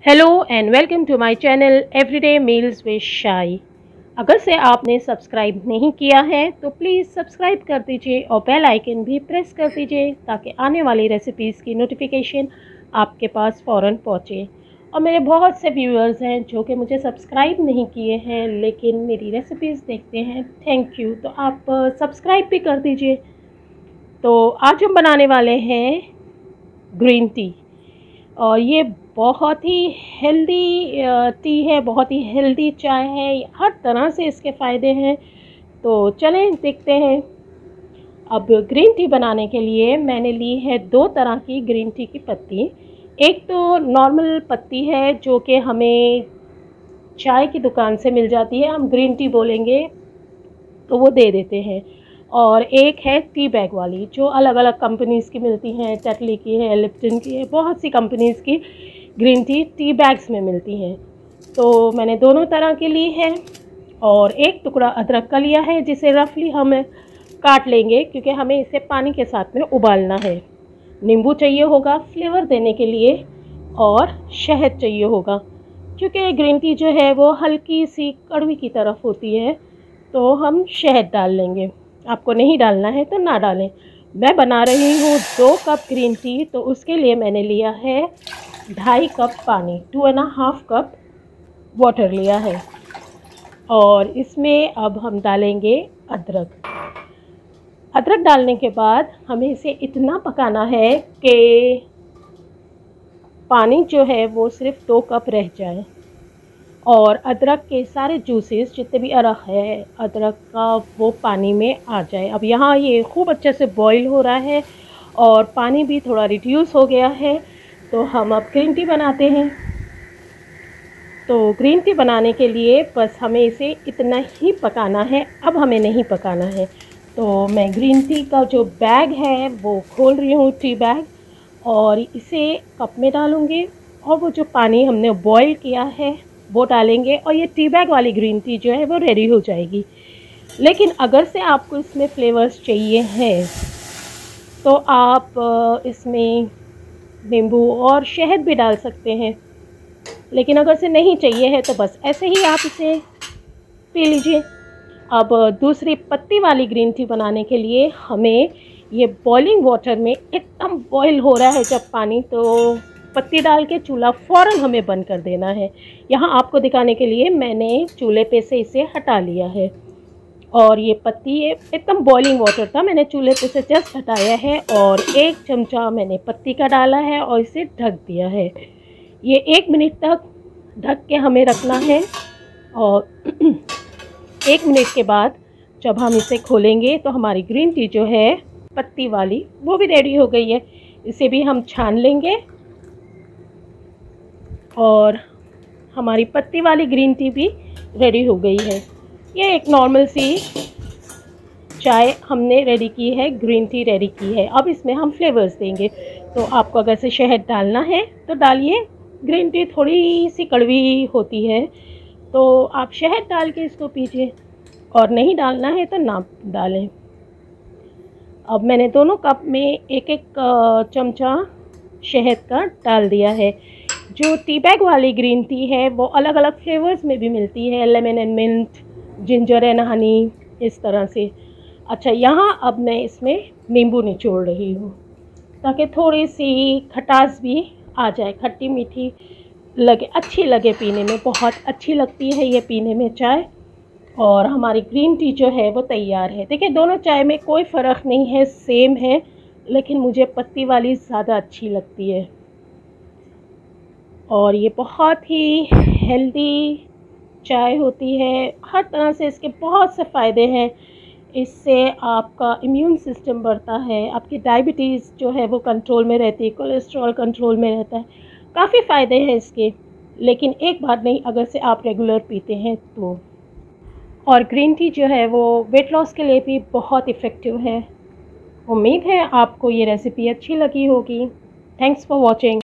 Hello and welcome to my channel everyday meals with Shai. अगर से आपने subscribe नहीं किया है तो प्लीज़ सब्सक्राइब कर दीजिए और बेल आइकन भी प्रेस कर दीजिए ताकि आने वाली रेसिपीज़ की नोटिफिकेशन आपके पास फ़ौरन पहुँचे। और मेरे बहुत से व्यूअर्स हैं जो कि मुझे सब्सक्राइब नहीं किए हैं लेकिन मेरी रेसिपीज़ देखते हैं, थैंक यू। तो आप सब्सक्राइब भी कर दीजिए। तो आज हम बनाने वाले हैं ग्रीन टी, और ये बहुत ही हेल्दी टी है, बहुत ही हेल्दी चाय है, हर तरह से इसके फ़ायदे हैं। तो चलें देखते हैं। अब ग्रीन टी बनाने के लिए मैंने ली है दो तरह की ग्रीन टी की पत्ती। एक तो नॉर्मल पत्ती है जो कि हमें चाय की दुकान से मिल जाती है, हम ग्रीन टी बोलेंगे तो वो दे देते हैं। और एक है टी बैग वाली जो अलग अलग कंपनीज़ की मिलती हैं, टेटली की है, लिप्टन की है, बहुत सी कंपनीज़ की ग्रीन टी बैग्स में मिलती हैं। तो मैंने दोनों तरह की ली है। और एक टुकड़ा अदरक का लिया है जिसे रफली हम काट लेंगे क्योंकि हमें इसे पानी के साथ में उबालना है। नींबू चाहिए होगा फ्लेवर देने के लिए, और शहद चाहिए होगा क्योंकि ग्रीन टी जो है वो हल्की सी कड़वी की तरफ होती है, तो हम शहद डाल लेंगे। आपको नहीं डालना है तो ना डालें। मैं बना रही हूँ 2 कप ग्रीन टी, तो उसके लिए मैंने लिया है 2.5 कप पानी, 2.5 कप वाटर लिया है। और इसमें अब हम डालेंगे अदरक। अदरक डालने के बाद हमें इसे इतना पकाना है कि पानी जो है वो सिर्फ 2 कप रह जाए और अदरक के सारे जूसेस जितने भी अरक है अदरक का वो पानी में आ जाए। अब यहाँ ये खूब अच्छे से बॉईल हो रहा है और पानी भी थोड़ा रिड्यूस हो गया है। तो हम अब ग्रीन टी बनाते हैं। तो ग्रीन टी बनाने के लिए बस हमें इसे इतना ही पकाना है, अब हमें नहीं पकाना है। तो मैं ग्रीन टी का जो बैग है वो खोल रही हूँ, टी बैग, और इसे कप में डालूँगी और वो जो पानी हमने बॉईल किया है वो डालेंगे और ये टी बैग वाली ग्रीन टी जो है वो रेडी हो जाएगी। लेकिन अगर से आपको इसमें फ्लेवर्स चाहिए हैं तो आप इसमें नींबू और शहद भी डाल सकते हैं, लेकिन अगर से नहीं चाहिए है तो बस ऐसे ही आप इसे पी लीजिए। अब दूसरी पत्ती वाली ग्रीन टी बनाने के लिए हमें ये बॉइलिंग वाटर में एकदम बॉईल हो रहा है जब पानी, तो पत्ती डाल के चूल्हा फ़ौरन हमें बंद कर देना है। यहाँ आपको दिखाने के लिए मैंने चूल्हे पे से इसे हटा लिया है। और ये पत्ती एकदम बॉइलिंग वाटर था, मैंने चूल्हे पे से जस्ट हटाया है और 1 चमचा मैंने पत्ती का डाला है और इसे ढक दिया है। ये 1 मिनट तक ढक के हमें रखना है। और 1 मिनट के बाद जब हम इसे खोलेंगे तो हमारी ग्रीन टी जो है पत्ती वाली वो भी रेडी हो गई है। इसे भी हम छान लेंगे और हमारी पत्ती वाली ग्रीन टी भी रेडी हो गई है। ये एक नॉर्मल सी चाय हमने रेडी की है, ग्रीन टी रेडी की है। अब इसमें हम फ्लेवर्स देंगे। तो आपको अगर से शहद डालना है तो डालिए, ग्रीन टी थोड़ी सी कड़वी होती है तो आप शहद डाल के इसको पीजिए, और नहीं डालना है तो ना डालें। अब मैंने दोनों कप में 1-1 चमचा शहद का डाल दिया है। जो टी बैग वाली ग्रीन टी है वो अलग अलग फ्लेवर्स में भी मिलती है, lemon and mint, ginger and honey, इस तरह से। अच्छा, यहाँ अब मैं इसमें नींबू निचोड़ रही हूँ ताकि थोड़ी सी खटास भी आ जाए, खट्टी मीठी लगे, अच्छी लगे पीने में। बहुत अच्छी लगती है ये पीने में चाय। और हमारी ग्रीन टी जो है वो तैयार है। देखिए दोनों चाय में कोई फ़र्क नहीं है, सेम है, लेकिन मुझे पत्ती वाली ज़्यादा अच्छी लगती है। और ये बहुत ही हेल्दी चाय होती है, हर तरह से इसके बहुत से फ़ायदे हैं। इससे आपका इम्यून सिस्टम बढ़ता है, आपकी डायबिटीज़ जो है वो कंट्रोल में रहती है, कोलेस्ट्रॉल कंट्रोल में रहता है, काफ़ी फ़ायदे हैं इसके। लेकिन एक बात नहीं, अगर से आप रेगुलर पीते हैं तो। और ग्रीन टी जो है वो वेट लॉस के लिए भी बहुत इफ़ेक्टिव है। उम्मीद है आपको ये रेसिपी अच्छी लगी होगी। Thanks for watching.